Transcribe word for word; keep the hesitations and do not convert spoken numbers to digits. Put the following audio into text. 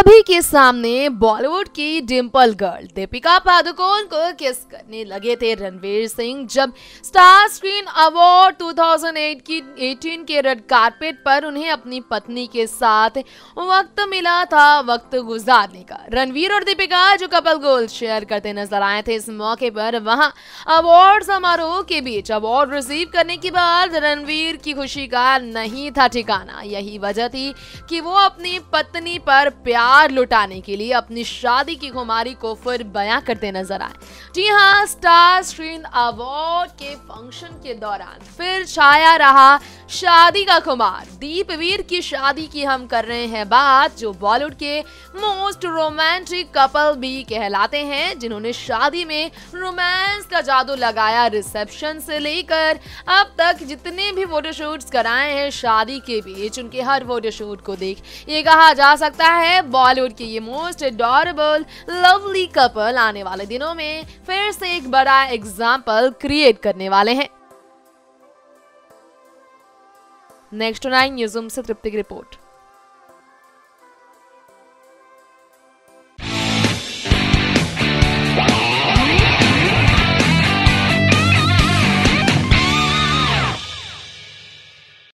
सभी के सामने बॉलीवुड की डिंपल गर्ल दीपिका पादुकोण को किस करने लगे थे रणवीर सिंह जब स्टार स्क्रीन अवार्ड दो हज़ार आठ की अठारह के रेड कारपेट पर उन्हें अपनी पत्नी के साथ वक्त मिला था वक्त गुजारने का। रणवीर और दीपिका जो कपल गोल शेयर करते नजर आए थे इस मौके पर वहां अवार्ड समारोह के बीच अवार्ड रिसीव करने के बाद रणवीर की खुशी का नहीं था ठिकाना। यही वजह थी कि वो अपनी पत्नी पर प्यार लुटाने के लिए अपनी शादी की खुमारी को फिर बयां करते नजर आए। जी हां, स्टार स्क्रीन अवार्ड के फंक्शन के दौरान फिर छाया रहा शादी का खुमार। दीपवीर की शादी की हम कर रहे हैं बात, जो बॉलीवुड के मोस्ट रोमांटिक कपल भी कहलाते हैं, जिन्होंने शादी में रोमांस का जादू लगाया। रिसेप्शन से लेकर अब तक जितने भी फोटोशूट्स कराए हैं शादी के बीच, उनके हर फोटोशूट को देख ये कहा जा सकता है बॉलीवुड के ये मोस्ट एडोरेबल लवली कपल आने वाले दिनों में फिर से एक बड़ा एग्जाम्पल क्रिएट करने वाले हैं। नेक्स्ट नाइन न्यूज़ रूम से तृप्ति की रिपोर्ट।